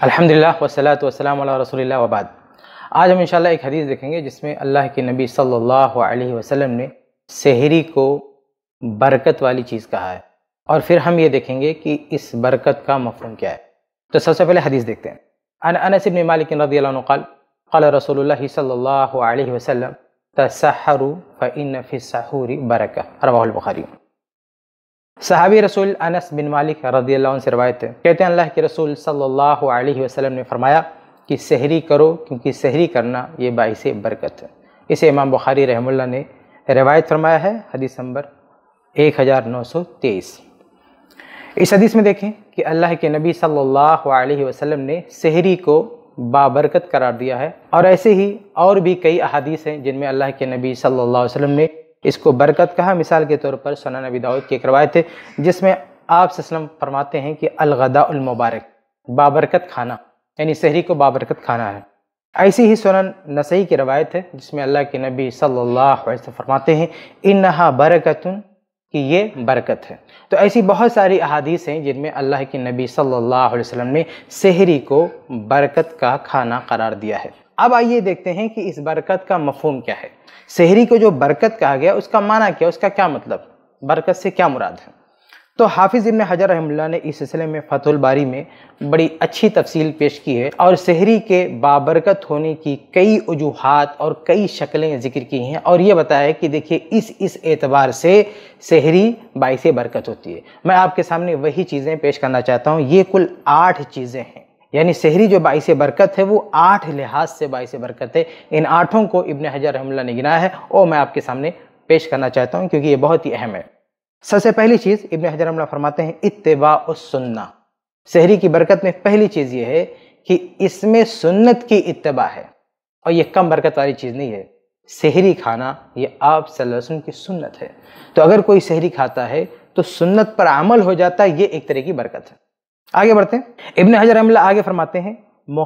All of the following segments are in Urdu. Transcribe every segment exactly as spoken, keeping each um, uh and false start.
الحمدللہ والصلاۃ والسلام علی رسول اللہ وبعد۔ آج ہم انشاءاللہ ایک حدیث دیکھیں گے جس میں اللہ کے نبی صلی اللہ علیہ وسلم نے سحری کو برکت والی چیز کہا ہے، اور پھر ہم یہ دیکھیں گے کہ اس برکت کا مفہوم کیا ہے۔ تو سب سے پہلے حدیث دیکھتے ہیں۔ عن انس بن مالک رضی اللہ عنہ قال قال رسول اللہ صلی اللہ علیہ وسلم تسحروا فإن فی السحور برکہ، رواہ البخاری۔ صحابی رسول انس بن مالک رضی اللہ عنہ سے روایت ہے، کہتے ہیں اللہ کے رسول صلی اللہ علیہ وسلم نے فرمایا کہ سحری کرو کیونکہ سحری کرنا یہ باعث برکت ہے۔ اسے امام بخاری رحمہ اللہ نے روایت فرمایا ہے، حدیث نمبر ایک ہزار نو سو تیئیس۔ اس حدیث میں دیکھیں کہ اللہ کے نبی صلی اللہ علیہ وسلم نے سحری کو بابرکت قرار دیا ہے، اور ایسے ہی اور بھی کئی احادیث ہیں جن میں اللہ کے نبی صلی اللہ علیہ وسلم نے اس کو برکت کہا۔ مثال کے طور پر سنن ابی داؤد کی ایک روایت ہے جس میں آپ صلی اللہ علیہ وسلم فرماتے ہیں کہ الغداء المبارک، بابرکت کھانا، یعنی سحری کو بابرکت کھانا ہے۔ ایسی ہی سنن نسائی کی روایت ہے جس میں اللہ کے نبی صلی اللہ علیہ وسلم فرماتے ہیں انہا برکتن، کہ یہ برکت ہے۔ تو ایسی بہت ساری احادیث ہیں جن میں اللہ کے نبی صلی اللہ علیہ وسلم نے سحری کو برکت کا کھانا قرار دیا ہے۔ اب آئیے دیکھتے ہیں کہ اس برکت کا مفہوم کیا ہے۔ سحری کو جو برکت کہا گیا اس کا معنی کیا، اس کا کیا مطلب، برکت سے کیا مراد ہے؟ تو حافظ ابن حجر رحمہ اللہ نے اس سلسلے میں فتح الباری میں بڑی اچھی تفصیل پیش کی ہے، اور سحری کے بابرکت ہونے کی کئی وجوہات اور کئی شکلیں ذکر کی ہیں، اور یہ بتایا ہے کہ دیکھیے اس اس اعتبار سے سحری باعث برکت ہوتی ہے۔ میں آپ کے سامنے وہی چیزیں پیش کرنا چاہتا ہوں۔ یہ کل آٹھ چیزیں ہیں، یعنی سحری جو باعث برکت ہے وہ آٹھ لحاظ سے باعث برکت ہے۔ ان آٹھوں کو ابن حجر رحمہ اللہ نے گنایا ہے اور میں آپ کے سامنے پیش کرنا چاہتا ہوں کیونکہ یہ بہت ہی اہم ہے۔ سب سے پہلی چیز ابن حجر رحمہ اللہ فرماتے ہیں اتباع السنہ۔ سحری کی برکت میں پہلی چیز یہ ہے کہ اس میں سنت کی اتباع ہے، اور یہ کم برکت والی چیز نہیں ہے۔ سحری کھانا یہ آپ صلی اللہ علیہ وسلم کی سنت ہے، تو اگر کوئی سحری کھاتا ہے تو سنت پر عمل ہو جاتا ہے، یہ ایک طرح کی برکت ہے۔ آگے بڑھتے ہیں، ابن حجر رحمہ اللہ آگے فرماتے ہیں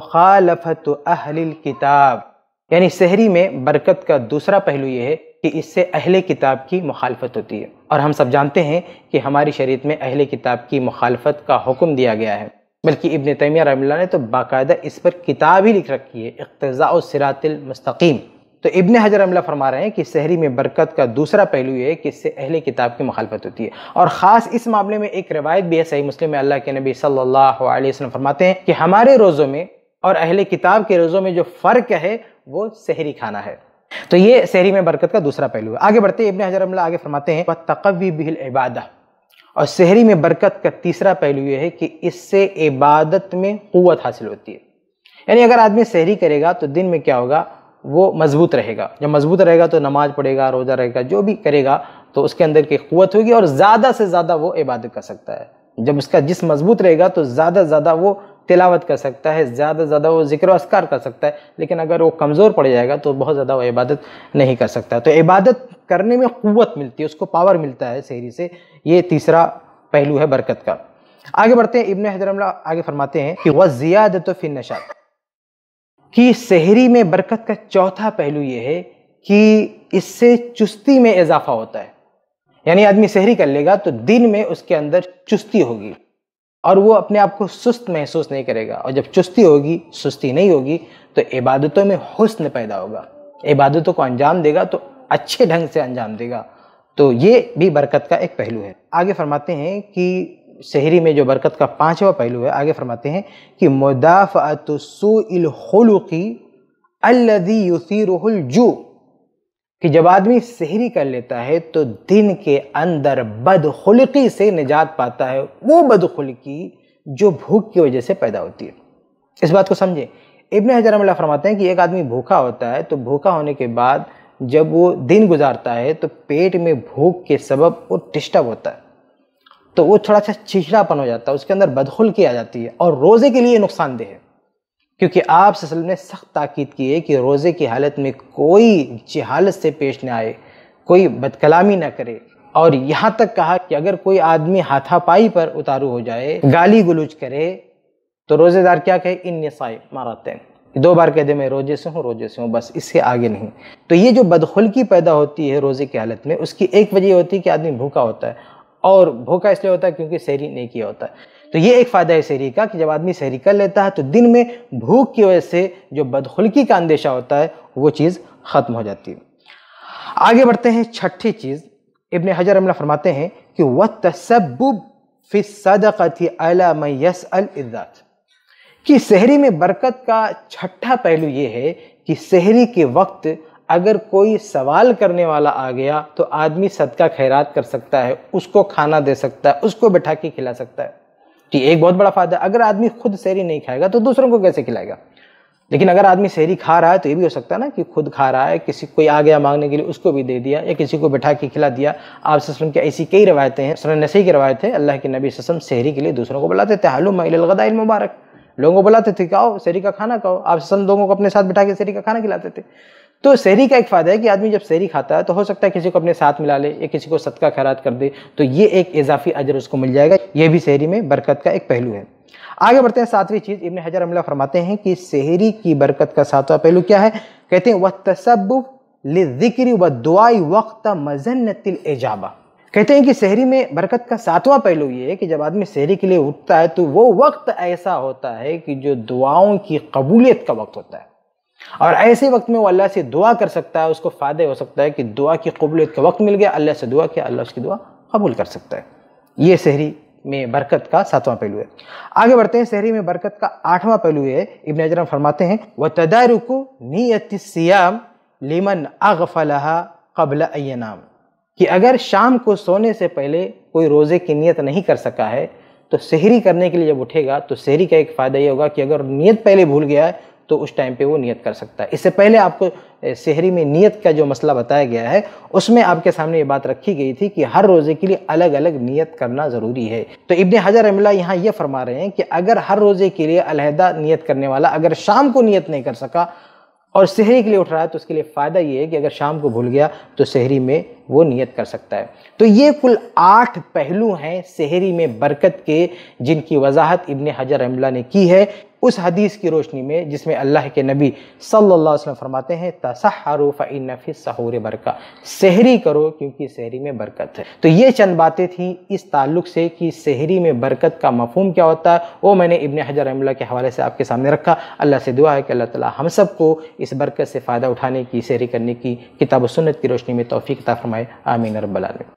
مخالفت اہل الکتاب، یعنی سحری میں برکت کا دوسرا پہلو یہ ہے کہ اس سے اہل کتاب کی مخالفت ہوتی ہے، اور ہم سب جانتے ہیں کہ ہماری شریعت میں اہل کتاب کی مخالفت کا حکم دیا گیا ہے، بلکہ ابن تیمیہ رحمہ اللہ نے تو باقاعدہ اس پر کتاب ہی لکھ رکھی ہے، اقتضاء الصراط المستقیم۔ تو ابن حجر رحمہ اللہ فرما رہے ہیں کہ سحری میں برکت کا دوسرا پہلو یہ ہے کہ اس سے اہل کتاب کی مخالفت ہوتی ہے، اور خاص اس معاملے میں ایک روایت بھی ہے صحیح مسلم میں، اللہ کے نبی صلی اللہ علیہ وسلم فرماتے ہیں کہ ہمارے روزوں میں اور اہل کتاب کے روزوں میں جو فرق ہے وہ سحری کھانا ہے۔ تو یہ سحری میں برکت کا دوسرا پہلو ہے۔ آگے بڑھتے ہیں، ابن حجر رحمہ اللہ آگے فرماتے ہیں وَتَقَوِّ بِهِ الْعِبَادَةِ، اور سحری میں برکت کا تیسرا پہلو یہ ہے کہ اس سے عبادت میں قوت حاصل ہوتی ہے، یعنی اگر آدمی سحری کرے گا تو دن میں کیا ہوگا، وہ مضبوط رہے گا۔ جب مضبوط رہے گا تو نماز پڑھے گا، روزہ رہے گا، جو بھی کرے گا تو اس کے اندر کی قوت ہوگی، اور زیادہ سے زیادہ وہ عبادت کر سکتا ہے۔ جب اس کا جسم مضبوط رہے گا تو زیادہ سے زیادہ وہ تلاوت کر سکتا ہے، زیادہ سے زیادہ وہ ذکر و اذکار کر سکتا ہے، لیکن اگر وہ کمزور پڑ جائے گا تو بہت زیادہ وہ عبادت نہیں کر سکتا۔ تو عبادت کرنے میں قوت ملتی ہے، اس کو پاور ملتا ہے سحری سے، یہ تیسرا پہلو ہے برکت کا۔ آگے بڑھتے ہیں، ابن حجر اللہ آگے فرماتے ہیں کہ وَالزِّيَادَةُ فِي النَّشَاطِ، کہ سحری میں برکت کا چوتھا پہلو یہ ہے کہ اس سے چستی میں اضافہ ہوتا ہے، یعنی آدمی سحری کر لے گا تو دن میں اس کے اندر چستی ہوگی، اور وہ اپنے آپ کو سست محسوس نہیں کرے گا، اور جب چستی ہوگی، سستی نہیں ہوگی، تو عبادتوں میں حسن پیدا ہوگا، عبادتوں کو انجام دے گا تو اچھے ڈھنگ سے انجام دے گا۔ تو یہ بھی برکت کا ایک پہلو ہے۔ آگے فرماتے ہیں کہ سحری میں جو برکت کا پانچواں پہلو ہے، آگے فرماتے ہیں کہ مدافعۃ سوء الخلق الذی یثیرہ الجوع، کہ جب آدمی سحری کر لیتا ہے تو دن کے اندر بدخلقی سے نجات پاتا ہے، وہ بدخلقی جو بھوک کی وجہ سے پیدا ہوتی ہے۔ اس بات کو سمجھیں، ابن حجر رحمہ اللہ فرماتے ہیں کہ ایک آدمی بھوکا ہوتا ہے تو بھوکا ہونے کے بعد جب وہ دن گزارتا ہے تو پیٹ میں بھوک کے سبب وہ ڈسٹرب ہوتا ہے، تو وہ تھوڑا سا چڑچڑا پن ہو جاتا ہے، اس کے اندر بدخلقی آ جاتی ہے، اور روزے کے لیے نقصان دہ ہے، کیونکہ آپ صلی اللہ علیہ وسلم نے سخت تاکید کی ہے کہ روزے کی حالت میں کوئی جہالت سے پیش نہ آئے، کوئی بد کلامی نہ کرے، اور یہاں تک کہا کہ اگر کوئی آدمی ہاتھا پائی پر اتارو ہو جائے، گالی گلوچ کرے، تو روزے دار کیا کہے انی صائم مرتين، دو بار کہہ دے میں روزے سے ہوں، روزے سے ہوں، بس اس سے آگے نہیں۔ تو یہ جو بدخلقی پیدا ہوتی ہے روزے کی حالت میں، اس کی ایک وجہ ہوتی ہے کہ آدمی بھوکا ہوتا ہے، اور بھوکا اس لیے ہوتا ہے کیونکہ سحری نہیں کیا ہوتا ہے۔ تو یہ ایک فائدہ ہے سحری کا کہ جب آدمی سحری کر لیتا ہے تو دن میں بھوک کی وجہ سے جو بدخلقی کا اندیشہ ہوتا ہے وہ چیز ختم ہو جاتی ہے۔ آگے بڑھتے ہیں، چھٹی چیز ابن حجر رحمہ اللہ فرماتے ہیں کہ وَالتَّسَبُّبُ فِي الصَّدَقَةِ عَلَى مَنْ يَسْأَلْ الذَّاتِ، کہ سحری میں برکت کا چھٹا پہلو یہ ہے کہ سحری کے وقت اگر کوئی سوال کرنے والا آ گیا تو آدمی صدقہ خیرات کر سکتا ہے، اس کو کھانا دے سکتا ہے، اس کو بٹھا کے کھلا سکتا ہے۔ کہ ایک بہت بڑا فائدہ، اگر آدمی خود سحری نہیں کھائے گا تو دوسروں کو کیسے کھلائے گا؟ لیکن اگر آدمی سحری کھا رہا ہے تو یہ بھی ہو سکتا ہے نا کہ خود کھا رہا ہے، کسی کوئی آ گیا مانگنے کے لیے اس کو بھی دے دیا، یا کسی کو بٹھا کے کھلا دیا۔ آپ صلی اللہ علیہ وسلم کی ایسی کئی روایتیں ہیں، سنن نسائی کی روایت ہے، اللہ کے نبی صلی اللہ علیہ وسلم سحری کے لیے دوسروں کو بلاتے تھے، حلم الی الغداء المبارک، لوگوں کو بلاتے تھے کہ آؤ سحری کا کھانا کھاؤ۔ آپ صلی اللہ علیہ وسلم لوگوں کو اپنے ساتھ بٹھا کے سحری کا کھانا کھلاتے تھے۔ تو سحری کا ایک فائدہ ہے کہ آدمی جب سحری کھاتا ہے تو ہو سکتا ہے کسی کو اپنے ساتھ ملا لے یا کسی کو صدقہ خیرات کر دے، تو یہ ایک اضافی اجر اس کو مل جائے گا۔ یہ بھی سحری میں برکت کا ایک پہلو ہے۔ آگے بڑھتے ہیں، ساتویں چیز ابن حجر رحمہ اللہ فرماتے ہیں کہ سحری کی برکت کا ساتواں پہلو کیا ہے؟ کہتے ہیں وَالتَّسَبُّبُ لِلذِّكْرِ وَالدُّعَاءِ وَقْتَ مَظَنَّةِ الْإِجَابَةِ، کہتے ہیں کہ سحری میں برکت کا ساتواں پہلو یہ ہے کہ جب آدمی سحری کے لیے اٹھتا ہے تو وہ وقت ایسا ہوتا ہے کہ جو دعاؤں کی قبولیت کا وقت ہوتا ہے، اور ایسے وقت میں وہ اللہ سے دعا کر سکتا ہے، اس کو فائدہ ہو سکتا ہے کہ دعا کی قبولیت کا وقت مل گیا، اللہ سے دعا کیا، اللہ اس کی دعا قبول کر سکتا ہے۔ یہ سحری میں برکت کا ساتواں پہلو ہے۔ آگے بڑھتے ہیں، سحری میں برکت کا آٹھواں پہلو ہے، ابن حجر فرماتے ہیں وَتَدَارُكُ نِيَّةِ الصِّيَامِ لِمَنْ أَغْفَلَهَا قَبْلَ أَن يَنَامَ، کہ اگر شام کو سونے سے پہلے کوئی روزے کی نیت نہیں کر سکا ہے تو سحری کرنے کے لیے جب اٹھے گا تو سحری کا ایک فائدہ یہ ہوگا کہ اگر نیت پہلے بھول گیا ہے تو اس ٹائم پہ وہ نیت کر سکتا ہے۔ اس سے پہلے آپ کو سحری میں نیت کا جو مسئلہ بتایا گیا ہے اس میں آپ کے سامنے یہ بات رکھی گئی تھی کہ ہر روزے کے لیے الگ الگ نیت کرنا ضروری ہے۔ تو ابن حجر رحمہ اللہ یہاں یہ فرما رہے ہیں کہ اگر ہر روزے کے لیے علیحدہ نیت کرنے والا اگر شام کو نیت نہیں کر سکا اور سحری کے لیے اٹھ رہا ہے تو اس کے لیے فائدہ یہ ہے کہ اگر شام کو بھول گیا تو سحری میں وہ نیت کر سکتا ہے۔ تو یہ کل آٹھ پہلو ہیں سحری میں برکت کے جن کی وضاحت ابن حجر رحمہ اللہ نے کی ہے اس حدیث کی روشنی میں جس میں اللہ کے نبی صلی اللہ علیہ وسلم فرماتے ہیں تسحروا فإن فی السحور برکہ، سحری کرو کیونکہ سحری میں برکت ہے۔ تو یہ چند باتیں تھیں اس تعلق سے کہ سحری میں برکت کا مفہوم کیا ہوتا ہے، وہ میں نے ابن حجر رحمہ اللہ کے حوالے سے آپ کے سامنے رکھا۔ اللہ سے دعا ہے کہ اللہ تعالی ہم سب کو اس برکت سے فائدہ اٹھانے کی، سحری کرنے کی کتاب و سنت کی روشنی میں توفیق عطا فرمائے، آمین رب العالمین۔